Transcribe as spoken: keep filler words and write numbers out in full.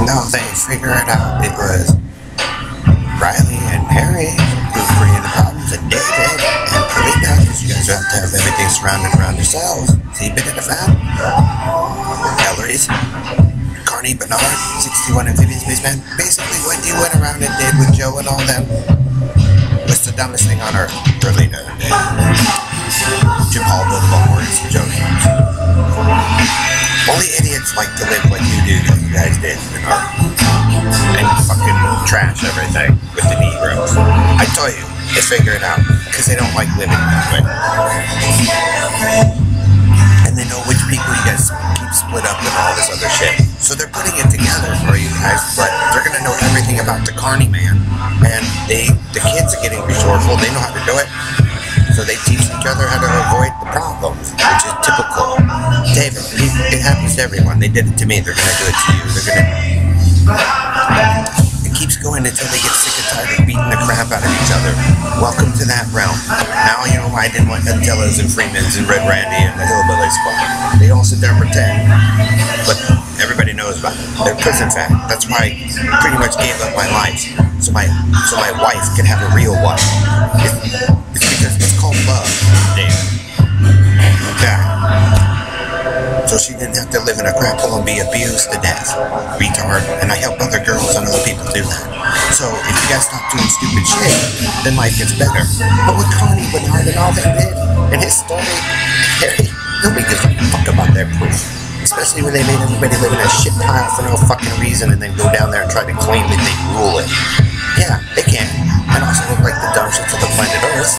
No, they figure it out. It was Riley and Harry who created the problems, and David and Polina, because you guys have to have everything surrounded around yourselves. See, bit of the fan? Ellery's, Carney, Bernard, sixty-one Amphibian Spaceman. Basically, what you went around and did with Joe and all them was the dumbest thing on earth. Berlina did. Jim Hall built ballboards, Joe Jones. Only idiots like to live like you do, that you guys did, Bernard. And fucking trash everything with the Negroes. I tell you, they figure it out, because they don't like living that way. And they know which people you guys keep split up and all this other shit. So they're putting it together for you guys, but they're gonna know everything about the Carney man. And they, the kids are getting resourceful, they know how to do it. So they teach each other how to avoid the problems, which is typical. David, it happens to everyone. They did it to me, they're gonna do it to you. They're gonna... It keeps going until they get sick and tired of beating the crap out of each other. Welcome to that realm. Now you know why I didn't want Antellas and Freemans and Red Randy and the Hillbilly Squad. They all sit there and pretend, but everybody knows about it. They're prison fat. That's why I pretty much gave up my life, so my so my wife could have a real wife. It's, it's because it's called love, David. Yeah. So she didn't have to live in a crap hole and be abused to death. Retard. And I help other girls and other people do that. So if you guys stop doing stupid shit, then life gets better. But with Carney, Bernard, and all they did, and his story, Harry, nobody gives a fuck about their proof. Especially when they made everybody live in a shit pile for no fucking reason and then go down there and try to claim that they rule it. Yeah, they can. And also look like the dumb shits of the planet Earth.